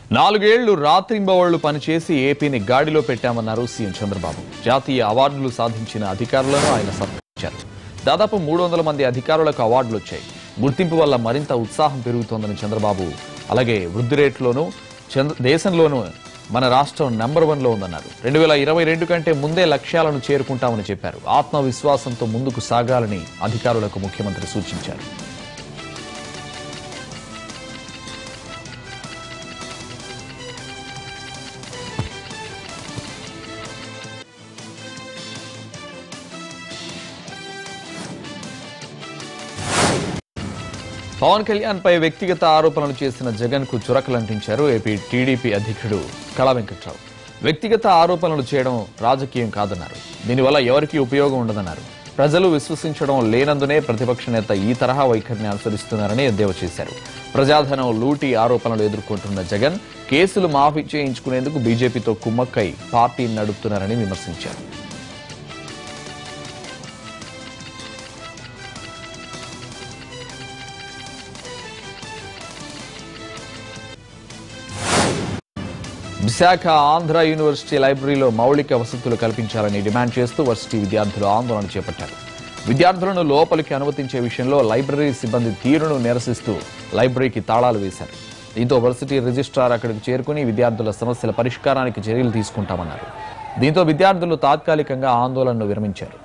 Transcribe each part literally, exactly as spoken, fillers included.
నాలుగేళ్లు రాత్రింబవళ్లు పనిచేసి ఏపీని గాడిలో పెట్టామన్నారు సీఎం చంద్రబాబు. జాతీయ అవార్డులు సాధించిన అధికారులను ఆయన సత్కరించారు. దాదాపు మూడు వందల మంది అధికారులకు అవార్డులు వచ్చాయి. గుర్తింపు వల్ల మరింత ఉత్సాహం పెరుగుతోందని చంద్రబాబు, అలాగే వృద్ధి రేట్లోనూ దేశంలోనూ మన రాష్ట్రం నెంబర్ వన్ లో ఉందన్నారు. రెండు వేల ఇరవై రెండు కంటే ముందే లక్ష్యాలను చేరుకుంటామని చెప్పారు. ఆత్మవిశ్వాసంతో ముందుకు సాగాలని అధికారులకు ముఖ్యమంత్రి సూచించారు. పవన్ కళ్యాణ్ పై వ్యక్తిగత ఆరోపణలు చేసిన జగన్ కు చురకలంటించారు ఏపీ టీడీపీ అధ్యక్షుడు కళా వెంకట్రావు. వ్యక్తిగత ఆరోపణలు చేయడం రాజకీయం కాదన్నారు. దీనివల్ల ఎవరికీ ఉపయోగం ఉండదన్నారు. ప్రజలు విశ్వసించడం లేనందునే ప్రతిపక్ష నేత ఈ తరహా వైఖరిని అనుసరిస్తున్నారని ఎద్దేవా చేశారు. ప్రజాధనం లూటీ ఆరోపణలు ఎదుర్కొంటున్న జగన్ కేసులు మాఫీ చేయించుకునేందుకు బీజేపీతో కుమ్మక్కై పార్టీని నడుపుతున్నారని విమర్శించారు. విశాఖ ఆంధ్ర యూనివర్సిటీ లైబ్రరీలో మౌలిక వసతులు కల్పించాలని డిమాండ్ చేస్తూ వర్సిటీ విద్యార్థులు ఆందోళన చేపట్టారు. విద్యార్థులను లోపలికి అనుమతించే విషయంలో లైబ్రరీ సిబ్బంది తీరును నిరసిస్తూ లైబ్రరీకి తాళాలు వేశారు. దీంతో వర్సిటీ రిజిస్ట్రార్ అక్కడికి చేరుకుని విద్యార్థుల సమస్యల పరిష్కారానికి చర్యలు తీసుకుంటామన్నారు. దీంతో విద్యార్థులు తాత్కాలికంగా ఆందోళనను విరమించారు.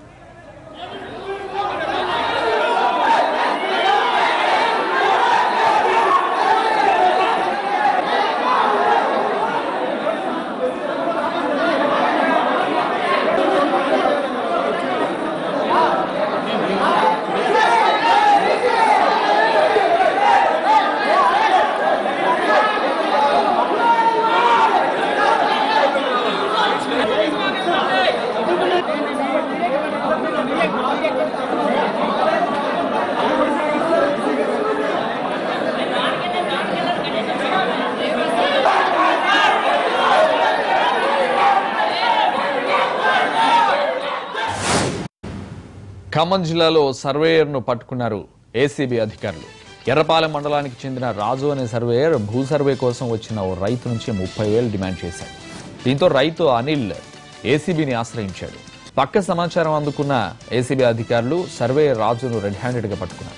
ఖమ్మం జిల్లాలో సర్వేయర్ను పట్టుకున్నారు ఏసీబీ అధికారులు. ఎర్రపాలెం మండలానికి చెందిన రాజు అనే సర్వేయర్ భూ సర్వే కోసం వచ్చిన ఓ రైతు నుంచి ముప్పై వేలు డిమాండ్ చేశాడు. దీంతో రైతు అనిల్ ఏసీబీని ఆశ్రయించాడు. పక్క సమాచారం అందుకున్న ఏసీబీ అధికారులు సర్వేయర్ రాజును రెడ్ హ్యాండెడ్ గా పట్టుకున్నారు.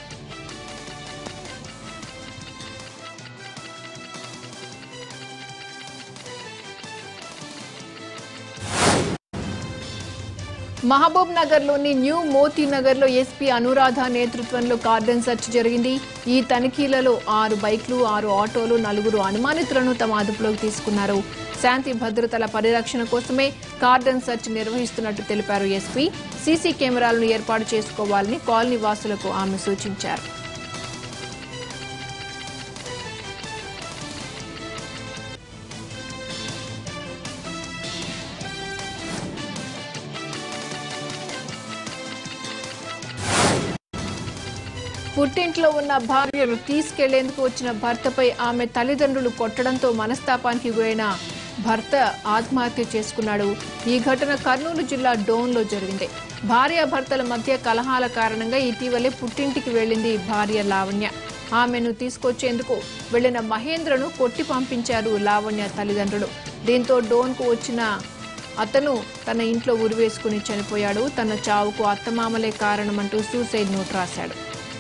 మహబూబ్ నగర్ లోని న్యూ మోతీ నగర్ లో ఎస్పీ అనురాధ నేతృత్వంలో కార్డన్ సెర్చ్ జరిగింది. ఈ తనిఖీలలో ఆరు బైక్లు, ఆరు ఆటోలు, నలుగురు అనుమానితులను తమ అదుపులోకి తీసుకున్నారు. శాంతి భద్రతల పరిరక్షణ కోసమే కార్డన్ సెర్చ్ నిర్వహిస్తున్నట్టు తెలిపారు ఎస్పీ. సీసీ కెమెరాలను ఏర్పాటు చేసుకోవాలని కాలనీ వాసులకు ఆమె సూచించారు. పుట్టింట్లో ఉన్న భార్యను తీసుకెళ్లేందుకు వచ్చిన భర్తపై ఆమె తల్లిదండ్రులు కొట్టడంతో మనస్తాపానికి గురైన భర్త ఆత్మహత్య చేసుకున్నాడు. ఈ ఘటన కర్నూలు జిల్లా డోన్లో జరిగింది. భార్యాభర్తల మధ్య కలహాల కారణంగా ఇటీవలే పుట్టింటికి వెళ్లింది భార్య లావణ్య. ఆమెను తీసుకొచ్చేందుకు వెళ్లిన మహేంద్రను కొట్టి పంపించారు లావణ్య తల్లిదండ్రులు. దీంతో డోన్కు వచ్చిన అతను తన ఇంట్లో ఉరివేసుకుని చనిపోయాడు. తన చావుకు అత్తమామలే కారణమంటూ సూసైడ్ నోట్ రాశాడు.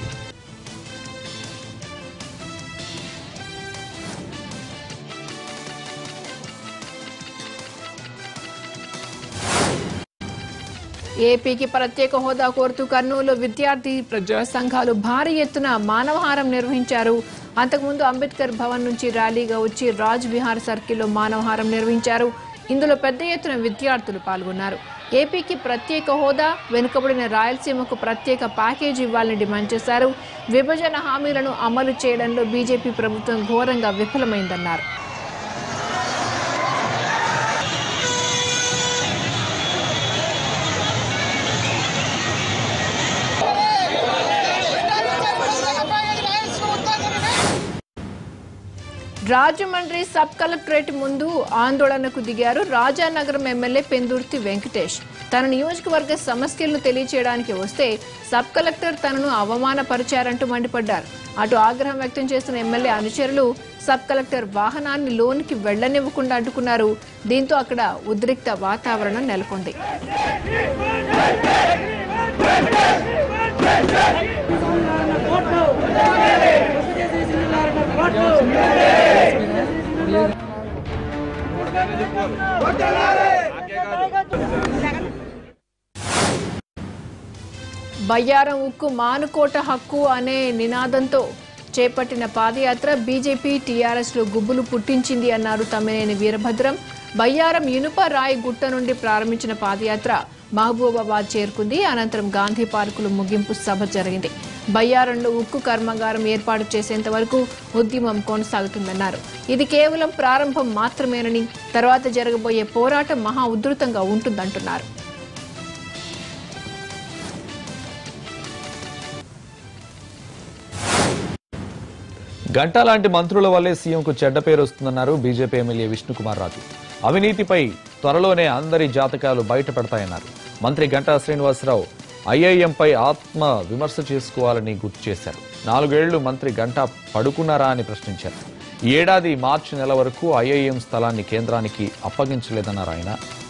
ఏపీకి ప్రత్యేక హోదా కోరుతూ కర్నూలు విద్యార్థి ప్రజా సంఘాలు భారీ ఎత్తున మానవహారం నిర్వహించారు. అంతకుముందు అంబేద్కర్ భవన్ నుంచి ర్యాలీగా వచ్చి రాజ్ విహార్ సర్కిల్లో మానవహారం నిర్వహించారు. ఇందులో పెద్ద ఎత్తున విద్యార్థులు పాల్గొన్నారు. ఏపీకి ప్రత్యేక హోదా, వెనుకబడిన రాయలసీమకు ప్రత్యేక ప్యాకేజీ ఇవ్వాలని డిమాండ్ చేశారు. విభజన హామీలను అమలు చేయడంలో బీజేపీ ప్రభుత్వం ఘోరంగా విఫలమైందన్నారు. రాజమండ్రి సబ్ కలెక్టరేట్ ముందు ఆందోళనకు దిగారు రాజానగరం ఎమ్మెల్యే పెందుర్తి వెంకటేష్. తన నియోజకవర్గ సమస్యలను తెలియచేయడానికి వస్తే సబ్ కలెక్టర్ తనను అవమానపరిచారంటూ మండిపడ్డారు. అటు ఆగ్రహం వ్యక్తం చేస్తున్న ఎమ్మెల్యే అనుచరులు సబ్ కలెక్టర్ వాహనాన్ని లోనికి వెళ్లనివ్వకుండా అడ్డుకున్నారు. దీంతో అక్కడ ఉద్రిక్త వాతావరణం నెలకొంది. బయ్యారం ఉక్కు మానుకోట హక్కు అనే నినాదంతో చేపట్టిన పాదయాత్ర బీజేపీ టీఆర్ఎస్ లో గుబ్బులు పుట్టించింది అన్నారు తమ్మినేని వీరభద్రం. బయ్యారం ఇనుప రాయి గుట్ట నుండి ప్రారంభించిన పాదయాత్ర మహబూబాబాద్ చేరుకుంది. అనంతరం గాంధీ పార్కులో ముగింపు సభ జరిగింది. బయ్యారంలో ఉక్కు కర్మాగారం ఏర్పాటు చేసేంత వరకు ఉద్యమం కొనసాగుతుందన్నారు. ఇది కేవలం ప్రారంభం మాత్రమేనని, తర్వాత జరగబోయే పోరాటం మహా ఉధృతంగా ఉంటుందంటున్నారు. గంటా లాంటి మంత్రుల వల్లే సీఎంకు చెడ్డ పేరు వస్తుందన్నారు బీజేపీ ఎమ్మెల్యే విష్ణుకుమార్ రాజు. అవినీతిపై త్వరలోనే అందరి జాతకాలు బయటపడతాయన్నారు. మంత్రి గంటా శ్రీనివాసరావు ఐఐఎంపై ఆత్మ విమర్శ చేసుకోవాలని గుర్తు చేశారు. నాలుగేళ్లు మంత్రి గంటా పడుకున్నారా అని ప్రశ్నించారు. ఈ ఏడాది మార్చి నెల వరకు ఐఐఎం స్థలాన్ని కేంద్రానికి అప్పగించలేదన్నారు ఆయన.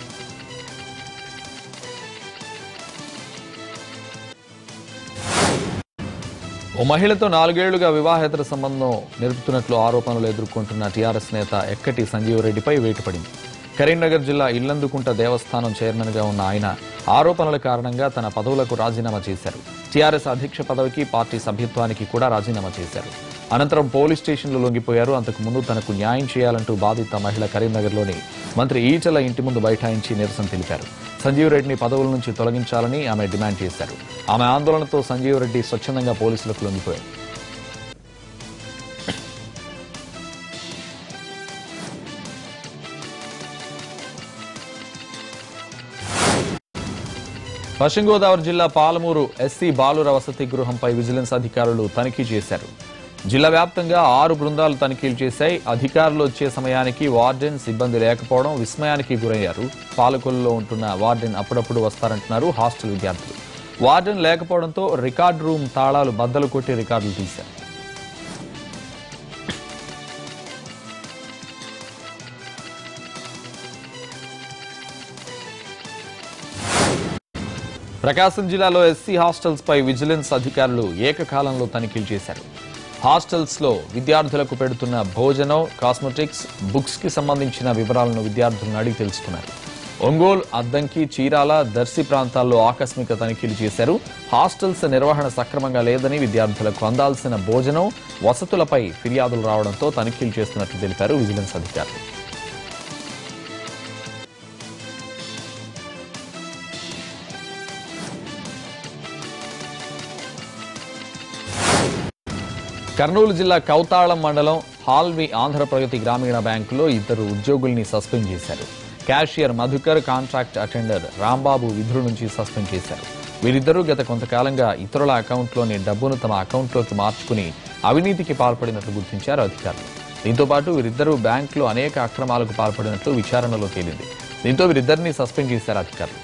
ఓ మహిళతో నాలుగేళ్లుగా వివాహేతర సంబంధం నిలుపుతున్నట్లు ఆరోపణలు ఎదుర్కొంటున్న టీఆర్ఎస్ నేత ఎక్కటి సంజీవ్ రెడ్డిపై వేటు పడింది. కరీంనగర్ జిల్లా ఇల్లందుకుంట దేవస్థానం చైర్మన్ గా ఉన్న ఆయన ఆరోపణల కారణంగా తన పదవులకు రాజీనామా చేశారు. టీఆర్ఎస్ అధ్యక్ష పదవికి, పార్టీ సభ్యత్వానికి కూడా రాజీనామా చేశారు. అనంతరం పోలీస్ స్టేషన్లో లొంగిపోయారు. అంతకు ముందు తనకు న్యాయం చేయాలంటూ బాధిత మహిళ కరీంనగర్లోని మంత్రి ఈటల ఇంటి ముందు బైఠాయించి నిరసన తెలిపారు. సంజీవ్ రెడ్డిని పదవుల నుంచి తొలగించాలని ఆమె డిమాండ్ చేశారు. ఆమె ఆందోళనతో సంజీవ్ రెడ్డి స్వచ్ఛందంగా పోలీసులకు లొంగిపోయారు. పశ్చిమ గోదావరి జిల్లా పాలమూరు ఎస్సీ బాలుర వసతి గృహంపై విజిలెన్స్ అధికారులు తనిఖీ చేశారు. జిల్లా వ్యాప్తంగా ఆరు బృందాలు తనిఖీలు చేశాయి. అధికారులు వచ్చే సమయానికి వార్డెన్ సిబ్బంది లేకపోవడం విస్మయానికి గురయ్యారు. పాలకొల్లులో ఉంటున్న వార్డెన్ అప్పుడప్పుడు వస్తారంటున్నారు హాస్టల్ విద్యార్థులు. వార్డెన్ లేకపోవడంతో రికార్డు రూమ్ తాళాలు బద్దలు కొట్టి రికార్డులు తీశారు. ప్రకాశం జిల్లాలో ఎస్సీ హాస్టల్స్ పై విజిలెన్స్ అధికారులు ఏకకాలంలో తనిఖీలు చేశారు. హాస్టల్స్ లో విద్యార్థులకు పెడుతున్న భోజనం, కాస్మెటిక్స్, బుక్స్ కి సంబంధించిన వివరాలను విద్యార్థులను అడిగి తెలుసుకున్నారు. ఒంగోలు, అద్దంకి, చీరాల, దర్శి ప్రాంతాల్లో ఆకస్మిక తనిఖీలు చేశారు. హాస్టల్స్ నిర్వహణ సక్రమంగా లేదని, విద్యార్థులకు అందాల్సిన భోజనం, వసతులపై ఫిర్యాదులు రావడంతో తనిఖీలు చేస్తున్నట్లు తెలిపారు విజిలెన్స్ అధికారులు. కర్నూలు జిల్లా కౌతాళం మండలం హాల్వి ఆంధ్రప్రగతి గ్రామీణ బ్యాంకులో ఇద్దరు ఉద్యోగుల్ని సస్పెండ్ చేశారు. Cashier Madhukar, contract attender Rambabu విధుల నుంచి సస్పెండ్ చేశారు. వీరిద్దరూ గత కొంతకాలంగా ఇతరుల అకౌంట్లోని డబ్బును తమ అకౌంట్లోకి మార్చుకుని అవినీతికి పాల్పడినట్లు గుర్తించారు అధికారులు. దీంతో పాటు వీరిద్దరూ బ్యాంకులో అనేక అక్రమాలకు పాల్పడినట్లు విచారణలో తేలింది. దీంతో వీరిద్దరిని సస్పెండ్ చేశారు అధికారులు.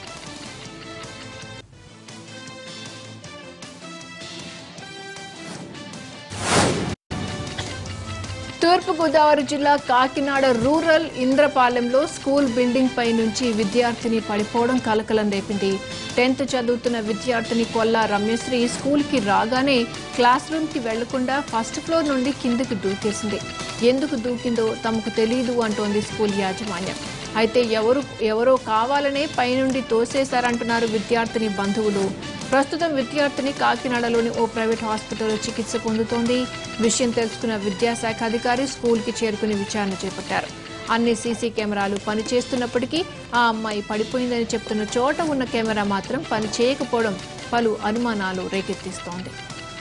తూర్పుగోదావరి జిల్లా కాకినాడ రూరల్ ఇంద్రపాలెంలో స్కూల్ బిల్డింగ్ పై నుంచి విద్యార్థిని పడిపోవడం కలకలం రేపింది. టెన్త్ చదువుతున్న విద్యార్థిని కొల్లా రమ్యశ్రీ స్కూల్ కి రాగానే క్లాస్ రూమ్ కి వెళ్లకుండా ఫస్ట్ ఫ్లోర్ నుండి కిందకి దూకేసింది. ఎందుకు దూకిందో తమకు తెలియదు అంటోంది స్కూల్ యాజమాన్యం. అయితే ఎవరు ఎవరో కావాలనే పైనుండి తోసేశారంటున్నారు విద్యార్థిని బంధువులు. ప్రస్తుతం విద్యార్థిని కాకినాడలోని ఓ ప్రైవేట్ హాస్పిటల్లో చికిత్స పొందుతోంది. విషయం తెలుసుకున్న విద్యాశాఖ అధికారి స్కూల్ కి చేరుకుని విచారణ చేపట్టారు. అన్ని సీసీ కెమెరాలు పనిచేస్తున్నప్పటికీ ఆ అమ్మాయి పడిపోయిందని చెప్తున్న చోట ఉన్న కెమెరా మాత్రం పని చేయకపోవడం పలు అనుమానాలు రేకెత్తిస్తోంది.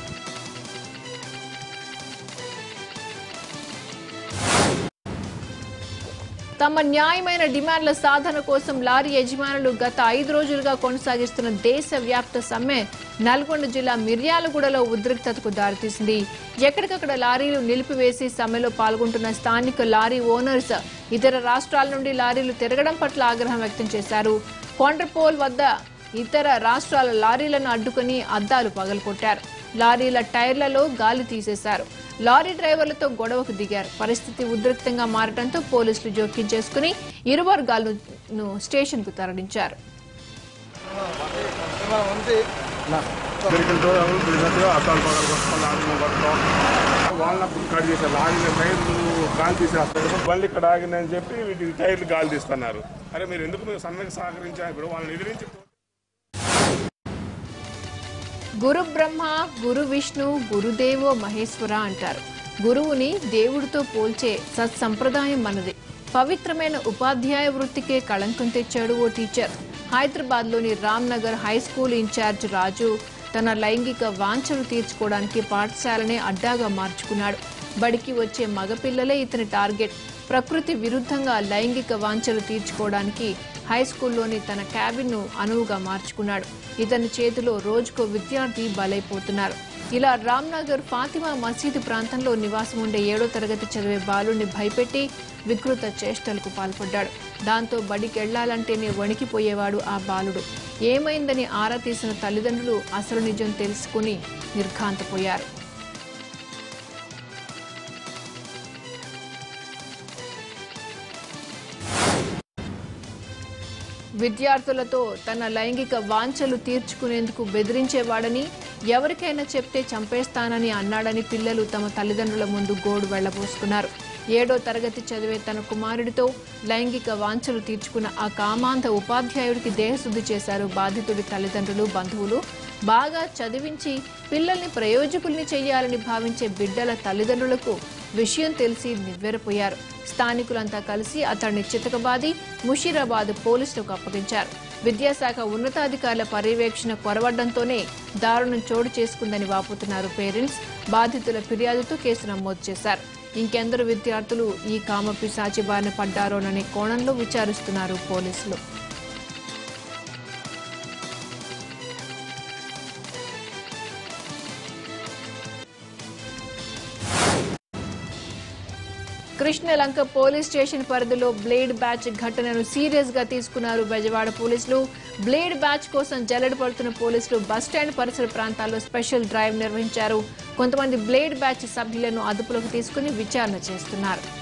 తమ న్యాయమైన డిమాండ్ల సాధన కోసం లారీ యజమానులు గత ఐదు రోజులుగా కొనసాగిస్తున్న దేశవ్యాప్త సమ్మె నల్గొండ జిల్లా మిర్యాలగూడలో ఉద్రిక్తతకు దారితీసింది. ఎక్కడికక్కడ లారీలు నిలిపివేసి సమ్మెలో పాల్గొంటున్న స్థానిక లారీ ఓనర్స్ ఇతర రాష్ట్రాల నుండి లారీలు తిరగడం పట్ల ఆగ్రహం వ్యక్తం చేశారు. కొండ్రపోల్ వద్ద ఇతర రాష్ట్రాల లారీలను అడ్డుకుని అద్దాలు పగలగొట్టారు. లారీల టైర్లలో గాలి తీసేశారు. లారీ డ్రైవర్లతో గొడవకు దిగారు. పరిస్థితి ఉద్రిక్తంగా మారడంతో పోలీసులు జోక్యం చేసుకుని ఇరు వర్గాలను స్టేషన్ కు తరలించారు. బండి ఇక్కడ ఆగిందని చెప్పి వీటికి టైర్లు గాలి తీస్తున్నారు. అరే మీరు ఎందుకు మీరు సన్నగా సహకరించారు? ఇప్పుడు వాళ్ళని ఎదిరించి గురు బ్రహ్మ, గురు విష్ణు, గురుదేవో మహేశ్వర అంటారు. గురువుని దేవుడితో పోల్చే సత్సంప్రదాయం మనది. పవిత్రమైన ఉపాధ్యాయ వృత్తికే కళంకం తెచ్చాడు ఓ టీచర్. హైదరాబాద్ లోని Ram Nagar high school incharge Raju తన లైంగిక వాంఛలు తీర్చుకోవడానికి పాఠశాలనే అడ్డాగా మార్చుకున్నాడు. బడికి వచ్చే మగపిల్లలే ఇతని టార్గెట్. ప్రకృతి విరుద్ధంగా లైంగిక వాంఛలు తీర్చుకోవడానికి హై స్కూల్లోని తన క్యాబిన్ ను అనువుగా మార్చుకున్నాడు. ఇతని చేతిలో రోజుకో విద్యార్థి బలైపోతున్నారు. ఇలా రామ్నగర్ ఫాతిమా మసీదు ప్రాంతంలో నివాసం ఉండే ఏడో తరగతి చదివే బాలుడిని భయపెట్టి వికృత చేష్టలకు పాల్పడ్డాడు. దాంతో బడికెళ్లాలంటేనే వణికిపోయేవాడు ఆ బాలుడు. ఏమైందని ఆరా తీసిన తల్లిదండ్రులు అసలు నిజం తెలుసుకుని నిర్ఘాంతపోయారు. విద్యార్థులతో తన లైంగిక వాంఛలు తీర్చుకునేందుకు బెదిరించేవాడని, ఎవరికైనా చెప్తే చంపేస్తానని అన్నాడని పిల్లలు తమ తల్లిదండ్రుల ముందు గోడు వెళ్లబోసుకున్నారు. ఏడో తరగతి చదివే తన కుమారుడితో లైంగిక వాంఛలు తీర్చుకున్న ఆ కామాంధ ఉపాధ్యాయుడికి దేహశుద్ధి చేశారు బాధితుడి తల్లిదండ్రులు, బంధువులు. బాగా చదివించి పిల్లల్ని ప్రయోజకుల్ని చేయాలని భావించే బిడ్డల తల్లిదండ్రులకు విషయం తెలిసి నివ్వెరపోయారు. స్థానికులంతా కలిసి అతడిని చితకబాది ముషీరాబాద్ పోలీసులకు అప్పగించారు. విద్యాశాఖ ఉన్నతాధికారుల పర్యవేక్షణ కొరవడంతోనే దారుణం చోటు చేసుకుందని వాపోతున్నారు పేరెంట్స్. బాధితుల ఫిర్యాదుతో కేసు నమోదు చేశారు. ఇంకెందరు విద్యార్థులు ఈ కామపిశాచి బారిన పడ్డారోననే కోణంలో విచారిస్తున్నారు పోలీసులు. కృష్ణలంక పోలీస్ స్టేషన్ పరిధిలో బ్లేడ్ బ్యాచ్ ఘటనను సీరియస్ గా తీసుకున్నారు బెజవాడ పోలీసులు. బ్లేడ్ బ్యాచ్ కోసం జల్లెడ పడుతున్న పోలీసులు బస్టాండ్ పరిసర ప్రాంతాల్లో స్పెషల్ డ్రైవ్ నిర్వహించారు. కొంతమంది బ్లేడ్ బ్యాచ్ సభ్యులను అదుపులోకి తీసుకుని విచారణ చేస్తున్నారు.